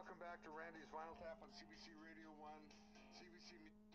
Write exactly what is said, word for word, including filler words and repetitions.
welcome back to Randy's Vinyl Tap on C B C Radio one, C B C